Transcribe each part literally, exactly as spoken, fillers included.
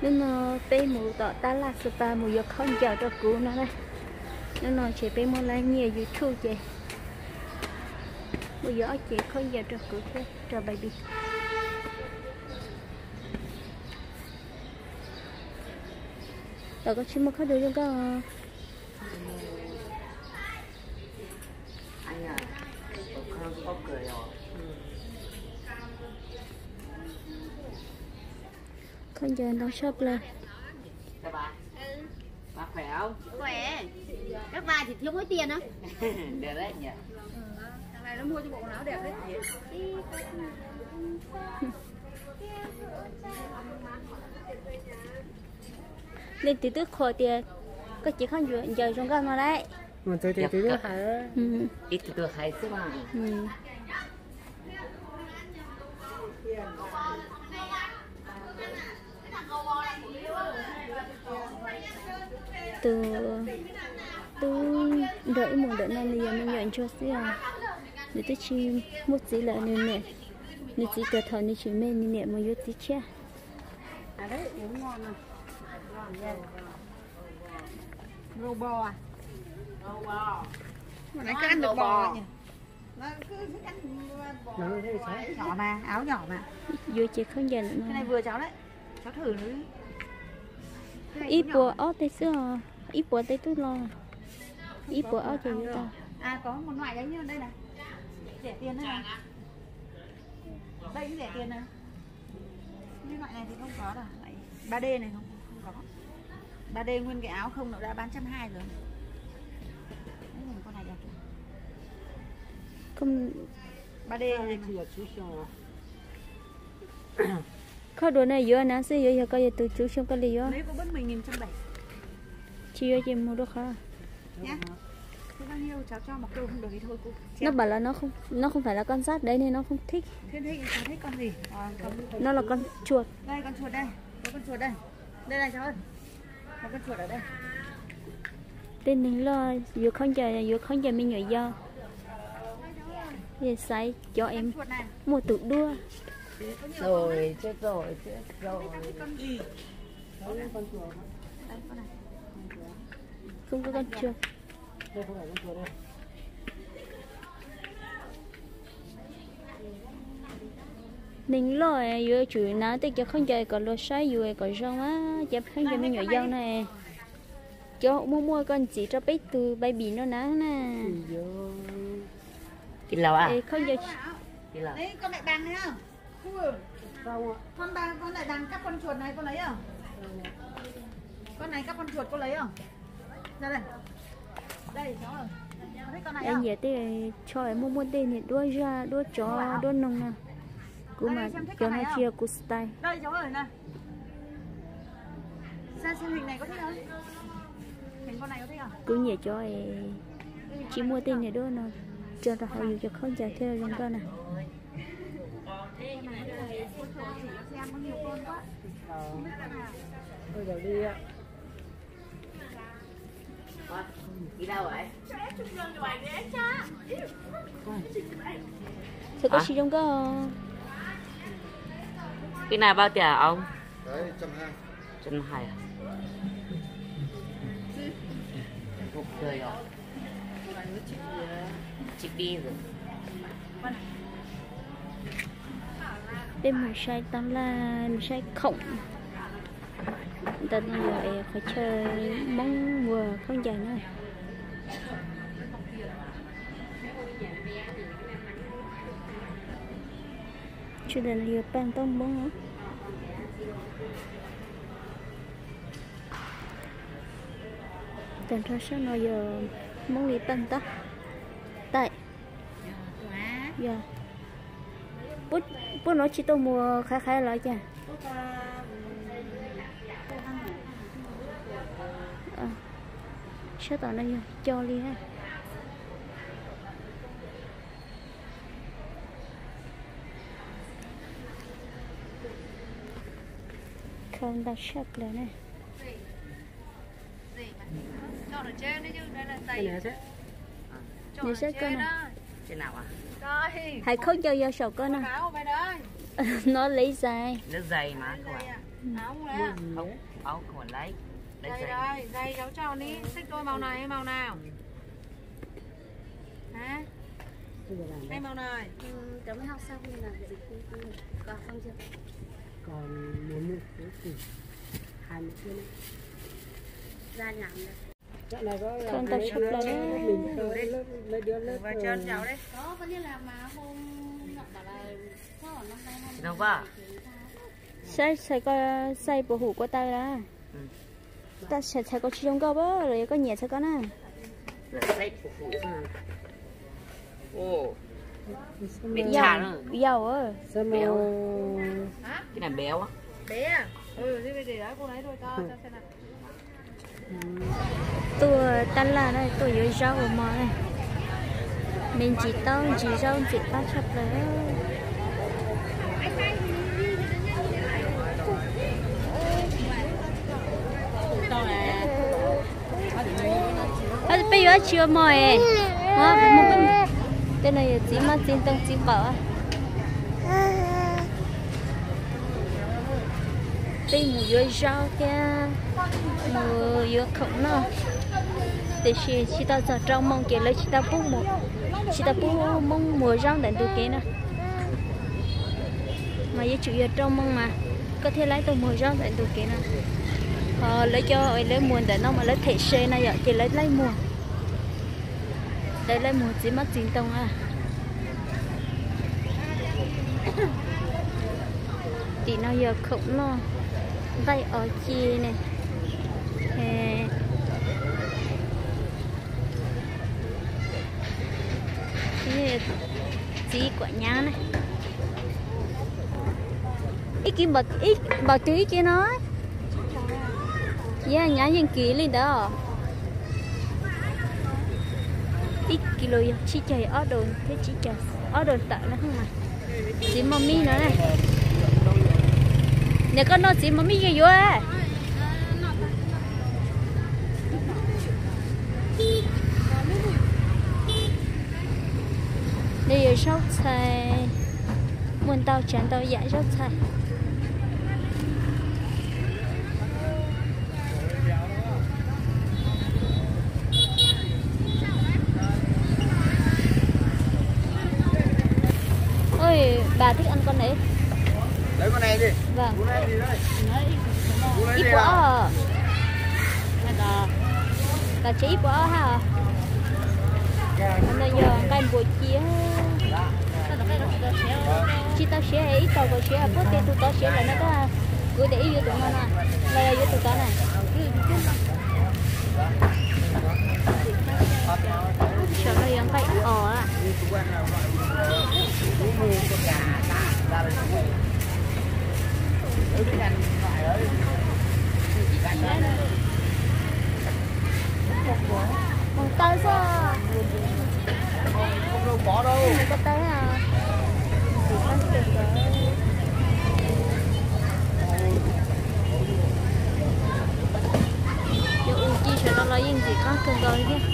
nên nó bé mù tỏ ta là spa mù giờ không chờ cho cú nó đây nên nó chỉ bé mù lại nhiều YouTube chị bây giờ chị không giờ cho cú thế cho baby rồi có chim không được không có anh à không có cười rồi không giờ nó shop lên các bạn bà khỏe không khỏe các bà chỉ thiếu mỗi tiền á đẹp đấy nhỉ thằng này nó mua cho bộ quần áo đẹp đấy lên từ từ khỏi tiền có chỉ không giờ giờ trong cái mà đấy mà từ từ từ từ hả ít từ từ hay chứ mà từ từ đợi một đợt này bây giờ mình nhận cho xí à để tôi chỉ một gì là nên nè nên chỉ từ thầu nên chỉ men nè mà vô tí cha à đấy uống ngon này ngon nha rô bò à rô bò mà nãy cứ ăn được bò nhỉ nó cứ thích ăn bò nhỏ mà áo nhỏ mà vô chỉ không dành cái này vừa cháu đấy cháu thử nữa ít bùa ớt tay xưa ít bùa tay tôi lo ít bùa ớt cho người ta à có một loại đấy như đây này rẻ tiền đấy này đây cũng rẻ tiền này như loại này thì không có đâu loại ba D này không không có ba D nguyên cái áo không nó đã bán trăm hai rồi đấy nhìn con này đẹp không ba D này có đồ này vừa nãy xí vừa có gì từ chú xong cái gì đó lấy có bớt mười nghìn trăm bảy chi vô chị mua được không nhá thế bao nhiêu cháu cho một câu không được thì thôi cô nó bảo là nó không nó không phải là con sắt đấy nên nó không thích thế thích cháu thích con gì à, con... nó là con chuột đây con chuột đây có con chuột đây đây này cháu ơi có con chuột ở đây tên mình lo vừa không chờ vừa không chờ mình nhảy do vậy sai cho em mua tự đua rồi chết rồi chết rồi con gì con chuột đây con này không có con chuột đây không phải con chuột đây mình lo vừa chủ nó tới cho không chơi còn lo sai vừa còn rong á chép không chơi mình nhảy do này cho mua mua con chỉ cho bé từ baby nó nắng nè cái lẩu à không chơi cái lẩu đấy con lại đằng thấy không con ba con lại đằng cắp con chuột này con lấy không con này cắp con chuột con lấy không ra đây đây cháu ơi thấy con này em không giờ thì cho em mua mua tên thì đua ra đua chó đua nông nè cứ mà cho nó chia cú style đây cháu ơi nè xem xem hình này có thích không hình con này có thích không cứ nhẹ cho em chỉ mua tên này đua nó cho nó hậu cho không chạy theo trong con này xem có nhiều con quá bây giờ đi ạ đi đâu vậy sẽ có gì trong có cái này bao tiền ông đấy trăm hai trăm hai à một cười rồi chị đi rồi bên một sai tắm là một sai khổng tận rồi phải chơi mong vừa không dài nữa chưa đến liều pan tông bông nữa tận ra sao nó giờ mong liều pan ta tại giờ bút bút nó chỉ tôi mua khá khá lại chả à, sao tao đây cho đi ha không đặt sắp lại này cho ở trên đấy chứ đây là cái này sẽ như sẽ con này trên nào à coi hãy không cho vô sầu con này nó lấy dài nó dày mà thôi Áo không lấy à? Không, áo không phải lấy. Lấy Đây giày. đây, giày cháu tròn đi, thích đôi màu này hay màu nào? Hả? Bây giờ làm Hay đấy. màu này? Ừ, cháu mới học xong thì làm việc còn không chưa? Còn muốn mua cái gì? Hai mươi kia này. Ra làm được. Dạo này có Con tập chụp là đấy. mình lấy lớp lấy đứa lớp Và chân cháu đấy. Đó, có như là mà hôm Ngọc bảo là sao ở năm nay hôm Đâu vào? Sai sai có sai bộ hủ của ta ra. Ừ. Ta sẽ sai có chi trong câu bơ rồi có nhẹ sẽ có nè. Rồi xếp phục vụ. Ồ, bên Dầu, trà nữa. dầu ơi. Sao mà Béo. Hả? Cái này béo á. Bé à? Ừ, thế bây giờ đấy cô lấy thôi cho, cho xem nào. Tôi tan là đây, tôi dưới rau ở mò này. Mình chỉ tao chỉ rau chỉ ba chập đấy. À, bây giờ chưa mỏi. À, một cái tên này chỉ mà chỉ tông chỉ bảo. Bây mù dưới rau kia, mù dưới khổng nó. Để chỉ chỉ tao giờ trong mong kia lấy chỉ tao bung một, chỉ tao bung mong mùa rau đến từ kia nè. Mà với chủ yếu trong mong mà có thể lấy từ mùa rau đến từ kia nè. Ờ, lấy cho lấy muôn để nó mà lấy thể xe này vậy thì lấy lấy muôn. Đây lấy muôn chỉ mất chín tông à. Thì nó giờ khổng nó vay ở chi này. Hè. Cái chỉ quả nhá này. Ít kim bật ít bảo tí kia nói. Yeah, nhá những ký lên đó. Ít kilo chỉ chạy ở đồn thế chỉ chạy ở đồn tận nó không mà. Chỉ mami nữa này. Nè con nó chỉ mami gì vô à? Đây là rau xay. Muốn tao chán tao giải rau xay. Ôi, bà thích ăn con này. Lấy con này đi. Vâng. Bún này gì đây? Bún này Ít gì quá à? à. Bà chỉ ít quá ha. Hôm nay giờ cái buổi chia. Chỉ tao sẽ ít tao có sẽ bớt tiền tụi tao sẽ là nó có cứ để ý vô tụi nó nè. Đây vô tụi tao này. Sợ nó giống cái ồ à. Một tay sao? Không đâu có đâu. Một cái tay à? Giờ u chi sẽ nó lấy những gì có cần rồi chứ.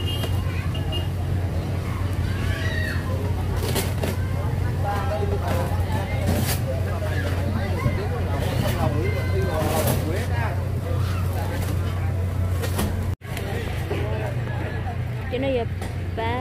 Cho nên giờ ba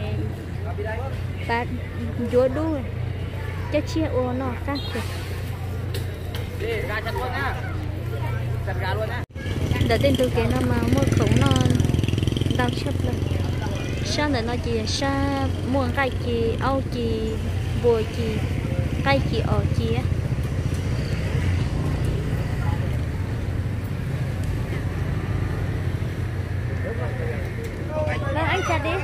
ba vô đuôi cho chia ô nó khác rồi. Đi, ra chặt luôn nha. Chặt gà luôn nha. Để tên tôi kia nó mà mua khổng nó đau chấp lên. Sao để nó chỉ sa mua cái gì âu gì bùa gì cái gì ở gì á. Rồi anh chặt đi.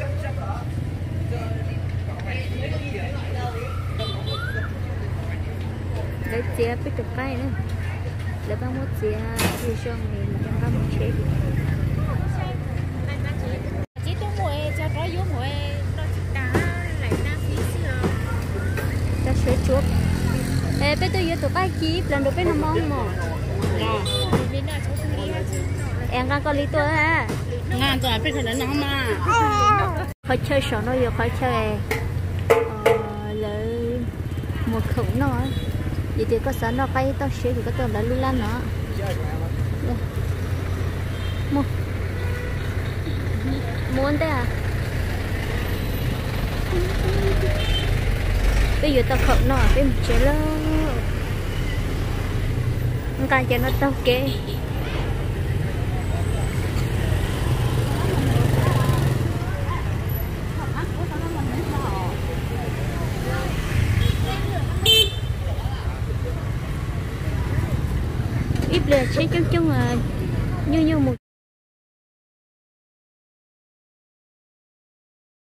Để chia biết được cái nữa. Để bao một chia thì cho mình cho các một chế. Chỉ tôi mua cho có vô mua nó cá lại nam phí xưa. Ta sẽ chuột. Ê, bây tôi vô tụi cái chi lần đầu bên nó mong mà. Bên nào cháu không đi hết chứ. Em đang có lý tôi à. Ngàn tuổi bên này nó mà. Khỏi chơi sổ nó giờ khỏi chơi. Ờ, lấy một khổng nó. vậy thì có sợ nó bay tao xíu thì có tao đã lưu lan nó mua muốn thế à bây giờ tao khẩu nó bên chế lơ cái cho nó tao kê ít là chế chung chung là như như một